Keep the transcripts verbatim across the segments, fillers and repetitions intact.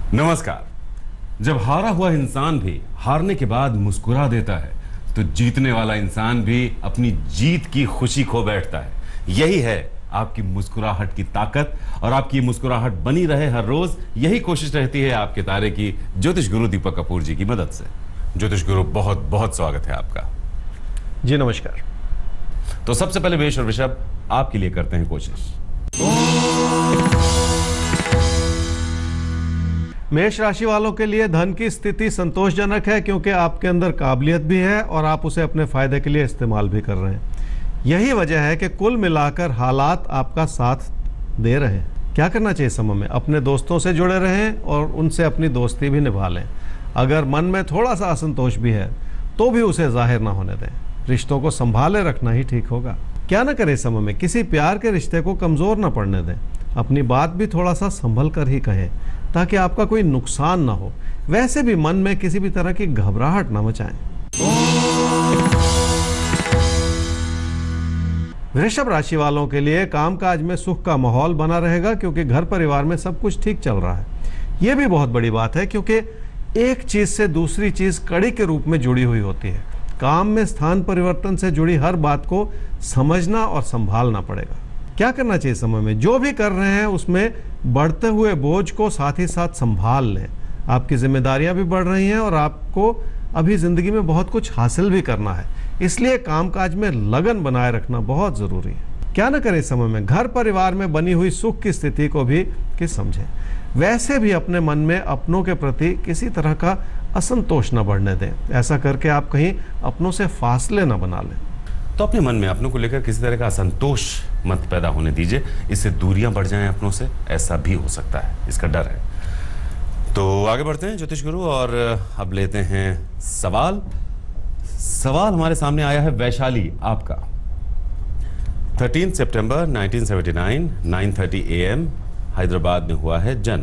नमस्कार। जब हारा हुआ इंसान भी हारने के बाद मुस्कुरा देता है तो जीतने वाला इंसान भी अपनी जीत की खुशी खो बैठता है। यही है आपकी मुस्कुराहट की ताकत और आपकी मुस्कुराहट बनी रहे हर रोज, यही कोशिश रहती है आपके तारे की ज्योतिष गुरु दीपक कपूर जी की मदद से। ज्योतिष गुरु, बहुत बहुत स्वागत है आपका। जी नमस्कार। तो सबसे पहले मेष और वृषभ आपके लिए करते हैं कोशिश। मेष राशि वालों के लिए धन की स्थिति संतोषजनक है, क्योंकि आपके अंदर काबिलियत भी है और आप उसे अपने फायदे के लिए इस्तेमाल भी कर रहे हैं। यही वजह है कि कुल मिलाकर हालात आपका साथ दे रहे हैं। क्या करना चाहिए समय में? अपने दोस्तों से जुड़े रहें और उनसे अपनी दोस्ती भी निभा लें। अगर मन में थोड़ा सा असंतोष भी है तो भी उसे जाहिर ना होने दें। रिश्तों को संभाले रखना ही ठीक होगा। क्या ना करें समय में? किसी प्यार के रिश्ते को कमजोर ना पड़ने दें। अपनी बात भी थोड़ा सा संभल कर ही कहें ताकि आपका कोई नुकसान ना हो। वैसे भी मन में किसी भी तरह की घबराहट ना मचाएं। वृषभ राशि वालों के लिए कामकाज में सुख का माहौल बना रहेगा, क्योंकि घर परिवार में सब कुछ ठीक चल रहा है। यह भी बहुत बड़ी बात है, क्योंकि एक चीज से दूसरी चीज कड़ी के रूप में जुड़ी हुई होती है। काम में स्थान परिवर्तन से जुड़ी हर बात को समझना और संभालना पड़ेगा। क्या करना चाहिए समय में? जो भी कर रहे हैं उसमें बढ़ते हुए बोझ को साथ ही साथ संभाल लें। आपकी जिम्मेदारियां भी बढ़ रही हैं और आपको अभी जिंदगी में बहुत कुछ हासिल भी करना है, इसलिए कामकाज में लगन बनाए रखना बहुत जरूरी है। क्या न करें समय में? घर परिवार में बनी हुई सुख की स्थिति को भी किस समझें। वैसे भी अपने मन में अपनों के प्रति किसी तरह का असंतोष न बढ़ने दें। ऐसा करके आप कहीं अपनों से फासले न बना लें। तो अपने मन में अपनों को लेकर किसी तरह का असंतोष मत पैदा होने दीजिए, इससे दूरियां बढ़ जाएं अपनों से। ऐसा भी हो सकता है, इसका डर है। तो आगे बढ़ते हैं ज्योतिष गुरु, और अब लेते हैं सवाल। सवाल हमारे सामने आया है वैशाली आपका। तेरह सितंबर उन्नीस सौ उन्यासी, नौ तीस ए एम हैदराबाद में हुआ है जन्म।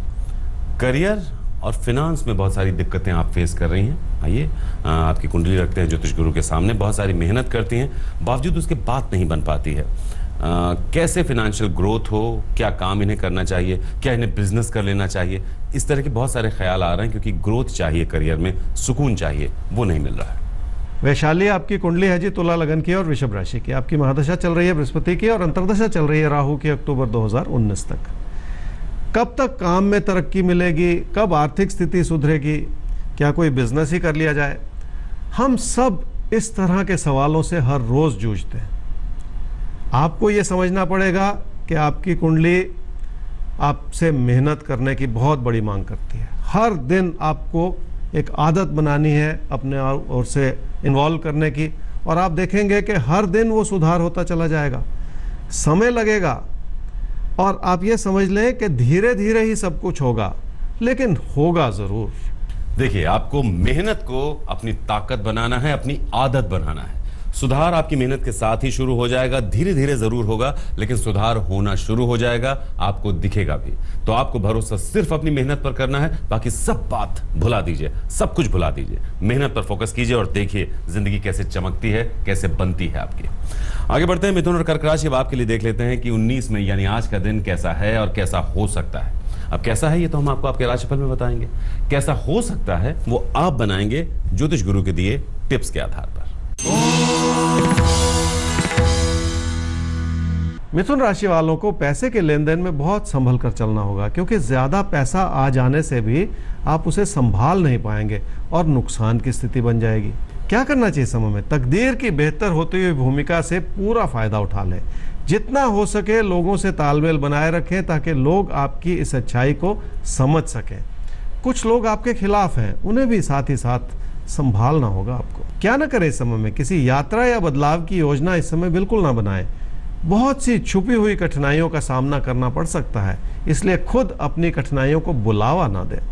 करियर और फिनांस में बहुत सारी दिक्कतें आप फेस कर रही हैं। आइए आपकी कुंडली रखते हैं ज्योतिष गुरु के सामने। बहुत सारी मेहनत करती हैं, बावजूद उसके बात नहीं बन पाती है। आ, कैसे फिनेंशियल ग्रोथ हो, क्या काम इन्हें करना चाहिए, क्या इन्हें बिजनेस कर लेना चाहिए, इस तरह के बहुत सारे ख्याल आ रहे हैं, क्योंकि ग्रोथ चाहिए करियर में, सुकून चाहिए, वो नहीं मिल रहा है। वैशाली, आपकी कुंडली है जी तुला लगन की और वृषभ राशि की। आपकी महादशा चल रही है बृहस्पति की और अंतर्दशा चल रही है राहु की अक्टूबर दो हज़ार उन्नीस तक। कब तक काम में तरक्की मिलेगी, कब आर्थिक स्थिति सुधरेगी, क्या कोई बिजनेस ही कर लिया जाए? हम सब इस तरह के सवालों से हर रोज जूझते हैं। आपको ये समझना पड़ेगा कि आपकी कुंडली आपसे मेहनत करने की बहुत बड़ी मांग करती है। हर दिन आपको एक आदत बनानी है अपने ओर से इन्वॉल्व करने की, और आप देखेंगे कि हर दिन वो सुधार होता चला जाएगा। समय लगेगा और आप ये समझ लें कि धीरे धीरे ही सब कुछ होगा, लेकिन होगा जरूर। देखिए, आपको मेहनत को अपनी ताकत बनाना है, अपनी आदत बनाना है। सुधार आपकी मेहनत के साथ ही शुरू हो जाएगा। धीरे धीरे जरूर होगा, लेकिन सुधार होना शुरू हो जाएगा, आपको दिखेगा भी। तो आपको भरोसा सिर्फ अपनी मेहनत पर करना है, बाकी सब बात भुला दीजिए, सब कुछ भुला दीजिए। मेहनत पर फोकस कीजिए और देखिए जिंदगी कैसे चमकती है, कैसे बनती है आपकी। आगे बढ़ते हैं मिथुन और कर्क राशि। अब आपके लिए देख लेते हैं कि उन्नीस में यानी आज का दिन कैसा है और कैसा हो सकता है। अब कैसा है ये तो हम आपको आपके राशिफल में बताएंगे, कैसा हो सकता है वो आप बनाएंगे ज्योतिष गुरु के दिए टिप्स के आधार पर। मिथुन राशि वालों को पैसे के लेन देन में बहुत संभल कर चलना होगा, क्योंकि ज्यादा पैसा आ जाने से भी आप उसे संभाल नहीं पाएंगे और नुकसान की स्थिति बन जाएगी। क्या करना चाहिए समय में? तकदीर की बेहतर होती हुई भूमिका से पूरा फायदा उठा लें। जितना हो सके लोगों से तालमेल बनाए रखें, ताकि लोग आपकी इस अच्छाई को समझ सकें। कुछ लोग आपके खिलाफ हैं, उन्हें भी साथ ही साथ संभालना होगा आपको। क्या ना करें इस समय में? किसी यात्रा या बदलाव की योजना इस समय बिल्कुल ना बनाएं। बहुत सी छुपी हुई कठिनाइयों का सामना करना पड़ सकता है, इसलिए खुद अपनी कठिनाइयों को बुलावा ना दें।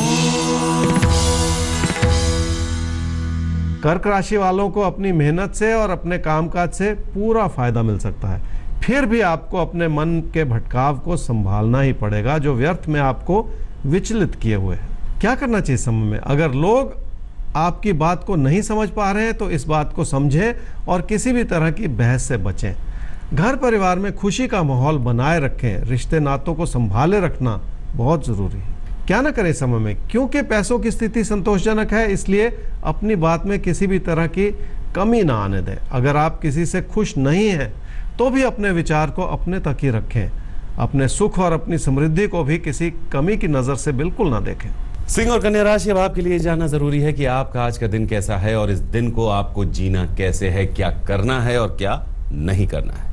कर्क राशि वालों को अपनी मेहनत से और अपने कामकाज से पूरा फायदा मिल सकता है। फिर भी आपको अपने मन के भटकाव को संभालना ही पड़ेगा, जो व्यर्थ में आपको विचलित किए हुए है। क्या करना चाहिए समय में? अगर लोग आपकी बात को नहीं समझ पा रहे हैं तो इस बात को समझें और किसी भी तरह की बहस से बचें। घर परिवार में खुशी का माहौल बनाए रखें। रिश्ते नातों को संभाले रखना बहुत जरूरी है। क्या ना करें इस समय में, क्योंकि पैसों की स्थिति संतोषजनक है, इसलिए अपनी बात में किसी भी तरह की कमी ना आने दें। अगर आप किसी से खुश नहीं हैं तो भी अपने विचार को अपने तक ही रखें। अपने सुख और अपनी समृद्धि को भी किसी कमी की नजर से बिल्कुल ना देखें। सिंह और कन्या राशि, अब आपके लिए जानना जरूरी है कि आपका आज का दिन कैसा है और इस दिन को आपको जीना कैसे है, क्या करना है और क्या नहीं करना है।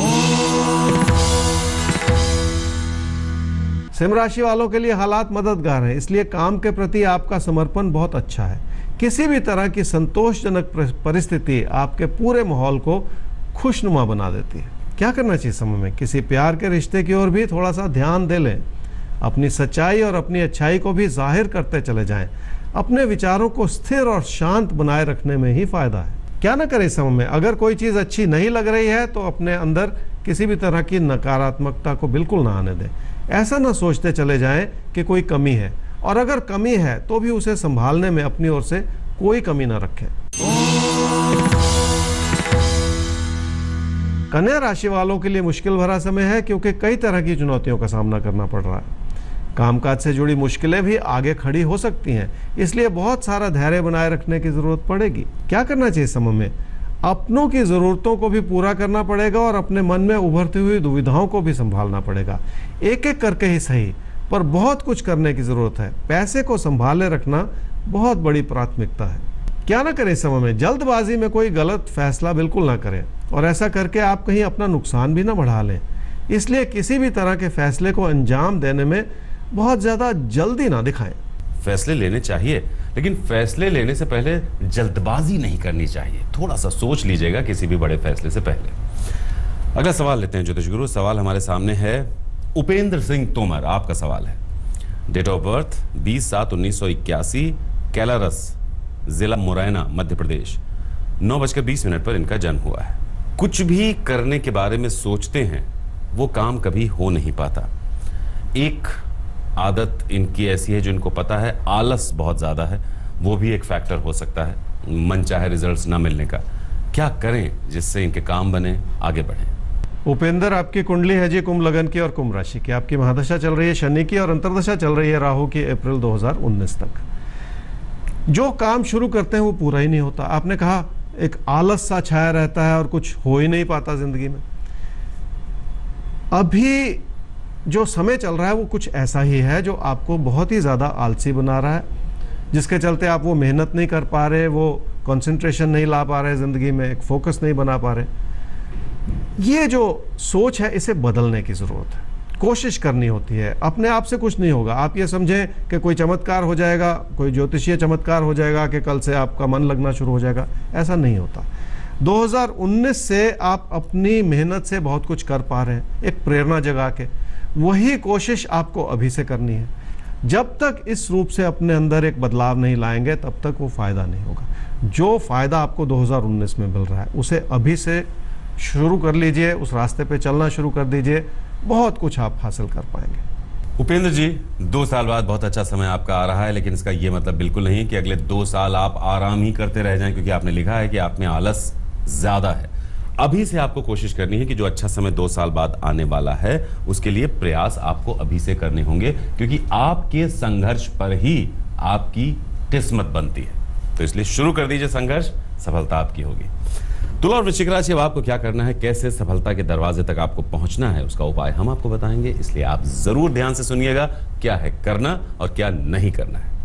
सिंह राशि वालों के लिए हालात मददगार हैं, इसलिए काम के प्रति आपका समर्पण बहुत अच्छा है। किसी भी तरह की संतोषजनक परिस्थिति आपके पूरे माहौल को खुशनुमा बना देती है। क्या करना चाहिए समय में, किसी प्यार के रिश्ते की ओर भी थोड़ा सा ध्यान दे लें। अपनी सच्चाई और अपनी अच्छाई को भी जाहिर करते चले जाएं। अपने विचारों को स्थिर और शांत बनाए रखने में ही फायदा है। क्या ना करें समय में, अगर कोई चीज़ अच्छी नहीं लग रही है तो अपने अंदर किसी भी तरह की नकारात्मकता को बिल्कुल ना आने दें। ऐसा ना सोचते चले जाएं कि कोई कमी है, और अगर कमी है तो भी उसे संभालने में अपनी ओर से कोई कमी ना रखें। कन्या राशि वालों के लिए मुश्किल भरा समय है, क्योंकि कई तरह की चुनौतियों का सामना करना पड़ रहा है। कामकाज से जुड़ी मुश्किलें भी आगे खड़ी हो सकती हैं, इसलिए बहुत सारा धैर्य बनाए रखने की जरूरत पड़ेगी। क्या करना चाहिए समय में, अपनों की जरूरतों को भी पूरा करना पड़ेगा और अपने मन में उभरती हुई दुविधाओं को भी संभालना पड़ेगा। एक एक करके ही सही, पर बहुत कुछ करने की जरूरत है। पैसे को संभाले रखना बहुत बड़ी प्राथमिकता है। क्या ना करें समय में, जल्दबाजी में कोई गलत फैसला बिल्कुल ना करें, और ऐसा करके आप कहीं अपना नुकसान भी ना बढ़ा लें। इसलिए किसी भी तरह के फैसले को अंजाम देने में बहुत ज्यादा जल्दी ना दिखाएं। फैसले लेने चाहिए, लेकिन फैसले लेने से पहले जल्दबाजी नहीं करनी चाहिए। थोड़ा सा सोच लीजिएगा किसी भी बड़े फैसले से पहले। अगला सवाल लेते हैं ज्योतिष गुरु। सवाल हमारे सामने है उपेंद्र सिंह तोमर, आपका सवाल है। डेट ऑफ बर्थ बीस सात उन्नीस सौ इक्यासी, कैलारस, जिला मुरैना, मध्य प्रदेश। नौ बजकर बीस मिनट पर इनका जन्म हुआ है। कुछ भी करने के बारे में सोचते हैं, वो काम कभी हो नहीं पाता। एक आदत इनकी ऐसी है जो इनको पता है, आलस बहुत ज़्यादा है, वो भी एक फैक्टर हो सकता है मनचाहे रिजल्ट्स ना मिलने का। क्या करें जिससे इनके काम बने, आगे बढ़ें? उपेंद्र, आपकी कुंडली है जी कुंभ लगन की और कुंभ राशि की। आपकी महादशा चल रही है शनि की और अंतर्दशा चल रही है राहु की अप्रैल दो हज़ार उन्नीस तक। जो काम शुरू करते हैं वो पूरा ही नहीं होता। आपने कहा एक आलस सा छाया रहता है और कुछ हो ही नहीं पाता जिंदगी में। अभी जो समय चल रहा है वो कुछ ऐसा ही है जो आपको बहुत ही ज़्यादा आलसी बना रहा है, जिसके चलते आप वो मेहनत नहीं कर पा रहे, वो कंसंट्रेशन नहीं ला पा रहे ज़िंदगी में, एक फोकस नहीं बना पा रहे। ये जो सोच है इसे बदलने की ज़रूरत है, कोशिश करनी होती है। अपने आप से कुछ नहीं होगा। आप ये समझें कि कोई चमत्कार हो जाएगा, कोई ज्योतिषीय चमत्कार हो जाएगा कि कल से आपका मन लगना शुरू हो जाएगा, ऐसा नहीं होता। दो हज़ार उन्नीस से आप अपनी मेहनत से बहुत कुछ कर पा रहे हैं, एक प्रेरणा जगा के। वही कोशिश आपको अभी से करनी है। जब तक इस रूप से अपने अंदर एक बदलाव नहीं लाएंगे तब तक वो फायदा नहीं होगा। जो फायदा आपको दो हज़ार उन्नीस में मिल रहा है उसे अभी से शुरू कर लीजिए, उस रास्ते पे चलना शुरू कर दीजिए, बहुत कुछ आप हासिल कर पाएंगे। उपेंद्र जी, दो साल बाद बहुत अच्छा समय आपका आ रहा है, लेकिन इसका ये मतलब बिल्कुल नहीं कि अगले दो साल आप आराम ही करते रह जाएं, क्योंकि आपने लिखा है कि आप में आलस ज्यादा है। अभी से आपको कोशिश करनी है कि जो अच्छा समय दो साल बाद आने वाला है उसके लिए प्रयास आपको अभी से करने होंगे, क्योंकि आपके संघर्ष पर ही आपकी किस्मत बनती है। तो इसलिए शुरू कर दीजिए संघर्ष, सफलता आपकी होगी। तुला और वृश्चिक राशि, अब आपको क्या करना है, कैसे सफलता के दरवाजे तक आपको पहुंचना है, उसका उपाय हम आपको बताएंगे। इसलिए आप जरूर ध्यान से सुनिएगा क्या है करना और क्या नहीं करना है।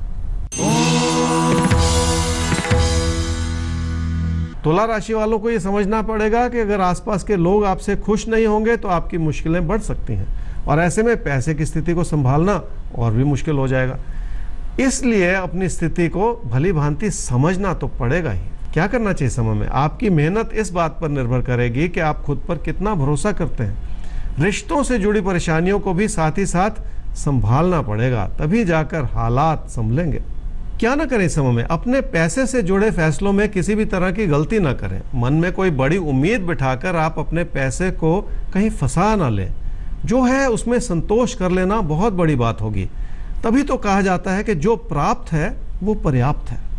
तुला राशि वालों को यह समझना पड़ेगा कि अगर आसपास के लोग आपसे खुश नहीं होंगे तो आपकी मुश्किलें बढ़ सकती हैं, और ऐसे में पैसे की स्थिति को संभालना और भी मुश्किल हो जाएगा। इसलिए अपनी स्थिति को भली भांति समझना तो पड़ेगा ही। क्या करना चाहिए समय में, आपकी मेहनत इस बात पर निर्भर करेगी कि आप खुद पर कितना भरोसा करते हैं। रिश्तों से जुड़ी परेशानियों को भी साथ ही साथ संभालना पड़ेगा, तभी जाकर हालात संभलेंगे। क्या ना करें समय में, अपने पैसे से जुड़े फैसलों में किसी भी तरह की गलती ना करें। मन में कोई बड़ी उम्मीद बिठाकर आप अपने पैसे को कहीं फंसा ना लें। जो है उसमें संतोष कर लेना बहुत बड़ी बात होगी। तभी तो कहा जाता है कि जो प्राप्त है वो पर्याप्त है।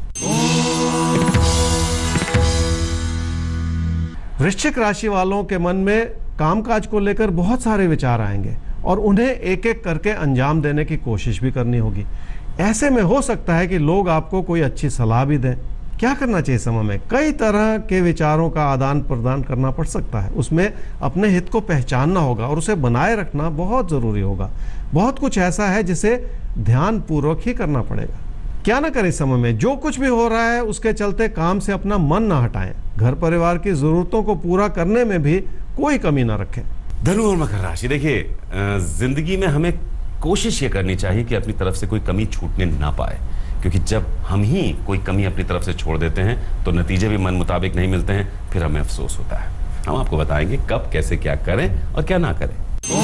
वृश्चिक राशि वालों के मन में कामकाज को लेकर बहुत सारे विचार आएंगे, और उन्हें एक एक करके अंजाम देने की कोशिश भी करनी होगी। ऐसे में हो सकता है कि लोग आपको कोई अच्छी सलाह भी दें। क्या करना चाहिए समय में? कई तरह के विचारों का आदान प्रदान करना पड़ सकता है, उसमें अपने हित को पहचानना होगा और उसे बनाए रखना बहुत ज़रूरी होगा। बहुत कुछ ऐसा है जिसे ध्यानपूर्वक ही करना पड़ेगा। क्या ना करें समय में? जो कुछ भी हो रहा है उसके चलते काम से अपना मन ना हटाएं। घर परिवार की ज़रूरतों को पूरा करने में भी कोई कमी ना रखें। धनु और मकर राशि, देखिए जिंदगी में हमें कोशिश ये करनी चाहिए कि अपनी तरफ से कोई कमी छूटने ना पाए, क्योंकि जब हम ही कोई कमी अपनी तरफ से छोड़ देते हैं तो नतीजे भी मन मुताबिक नहीं मिलते हैं, फिर हमें अफसोस होता है। हम आपको बताएंगे कब कैसे क्या करें और क्या ना करें।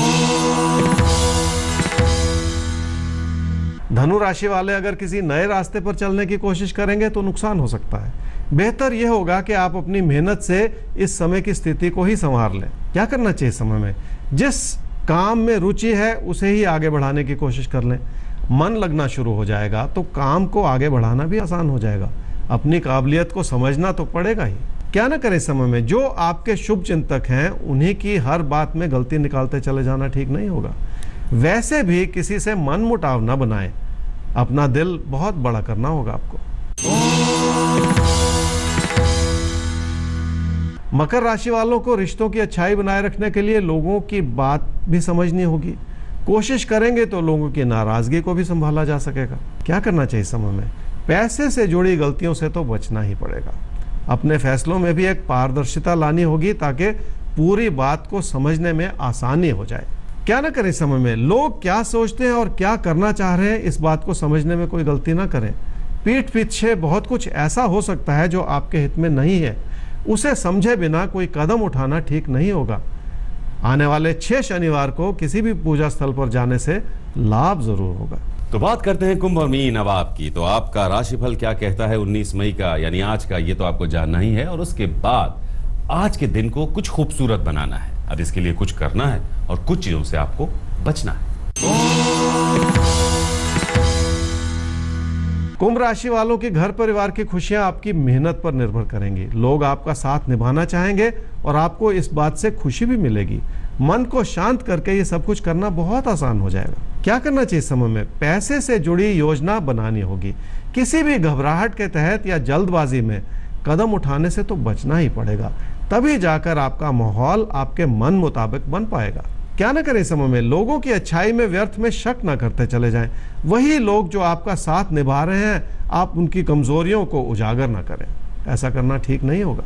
धनु राशि वाले अगर किसी नए रास्ते पर चलने की कोशिश करेंगे तो नुकसान हो सकता है। बेहतर यह होगा कि आप अपनी मेहनत से इस समय की स्थिति को ही संवार लें। क्या करना चाहिए समय में? जिस काम में रुचि है उसे ही आगे बढ़ाने की कोशिश कर लें। मन लगना शुरू हो जाएगा तो काम को आगे बढ़ाना भी आसान हो जाएगा। अपनी काबिलियत को समझना तो पड़ेगा ही। क्या ना करें समय में? जो आपके शुभ चिंतक हैं उन्हीं की हर बात में गलती निकालते चले जाना ठीक नहीं होगा। वैसे भी किसी से मन मुटाव ना बनाएं। अपना दिल बहुत बड़ा करना होगा आपको। मकर राशि वालों को रिश्तों की अच्छाई बनाए रखने के लिए लोगों की बात भी समझनी होगी। कोशिश करेंगे तो लोगों की नाराजगी को भी संभाला जा सकेगा। क्या करना चाहिए समय में? पैसे से जुड़ी गलतियों से तो बचना ही पड़ेगा। अपने फैसलों में भी एक पारदर्शिता लानी होगी ताकि पूरी बात को समझने में आसानी हो जाए। क्या ना करें समय में? लोग क्या सोचते हैं और क्या करना चाह रहे हैं इस बात को समझने में कोई गलती ना करें। पीठ पीछे बहुत कुछ ऐसा हो सकता है जो आपके हित में नहीं है, उसे समझे बिना कोई कदम उठाना ठीक नहीं होगा। आने वाले छह शनिवार को किसी भी पूजा स्थल पर जाने से लाभ जरूर होगा। तो बात करते हैं कुंभ और मीन अब आपकी। तो आपका राशिफल क्या कहता है उन्नीस मई का, यानी आज का, ये तो आपको जानना ही है। और उसके बाद आज के दिन को कुछ खूबसूरत बनाना है। अब इसके लिए कुछ करना है और कुछ चीजों से आपको बचना है। कुंभ राशि वालों के घर परिवार की खुशियां आपकी मेहनत पर निर्भर करेंगी। लोग आपका साथ निभाना चाहेंगे और आपको इस बात से खुशी भी मिलेगी। मन को शांत करके ये सब कुछ करना बहुत आसान हो जाएगा। क्या करना चाहिए समय में? पैसे से जुड़ी योजना बनानी होगी। किसी भी घबराहट के तहत या जल्दबाजी में कदम उठाने से तो बचना ही पड़ेगा, तभी जाकर आपका माहौल आपके मन मुताबिक बन पाएगा। क्या ना करें समय में? लोगों की अच्छाई में व्यर्थ में शक ना करते चले जाएं। वही लोग जो आपका साथ निभा रहे हैं, आप उनकी कमजोरियों को उजागर ना करें। ऐसा करना ठीक नहीं होगा।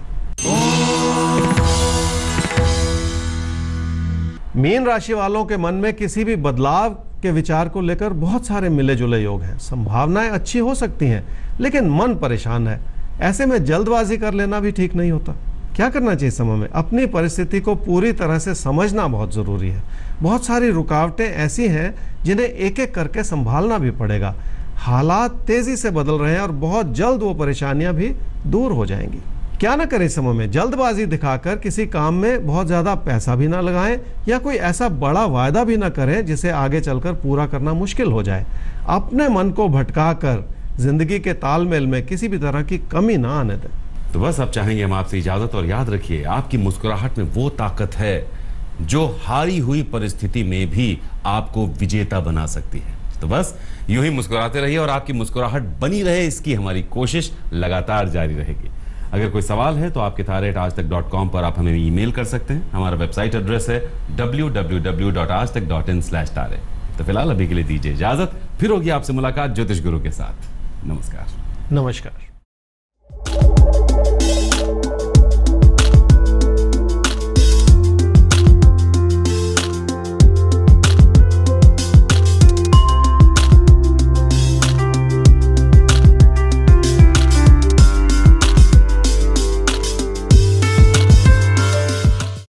मीन राशि वालों के मन में किसी भी बदलाव के विचार को लेकर बहुत सारे मिले जुले योग हैं। संभावनाएं अच्छी हो सकती हैं, लेकिन मन परेशान है। ऐसे में जल्दबाजी कर लेना भी ठीक नहीं होता। क्या करना चाहिए समय में? अपनी परिस्थिति को पूरी तरह से समझना बहुत जरूरी है। बहुत सारी रुकावटें ऐसी हैं जिन्हें एक एक करके संभालना भी पड़ेगा। हालात तेजी से बदल रहे हैं और बहुत जल्द वो परेशानियां भी दूर हो जाएंगी। क्या ना करें समय में? जल्दबाजी दिखाकर किसी काम में बहुत ज्यादा पैसा भी ना लगाएं या कोई ऐसा बड़ा वायदा भी ना करें जिसे आगे चलकर पूरा करना मुश्किल हो जाए। अपने मन को भटकाकर जिंदगी के तालमेल में किसी भी तरह की कमी ना आने दें। तो बस अब चाहेंगे हम आपसे इजाजत, और याद रखिए आपकी मुस्कुराहट में वो ताकत है जो हारी हुई परिस्थिति में भी आपको विजेता बना सकती है। तो बस यूं ही मुस्कुराते रहिए और आपकी मुस्कुराहट बनी रहे, इसकी हमारी कोशिश लगातार जारी रहेगी। अगर कोई सवाल है तो आपके तारे आज तक डॉट कॉम पर आप हमें ईमेल कर सकते हैं। हमारा वेबसाइट एड्रेस है W W W dot Aaj Tak dot in slash तारे। तो फिलहाल अभी के लिए दीजिए इजाजत, फिर होगी आपसे मुलाकात ज्योतिष गुरु के साथ। नमस्कार। नमस्कार।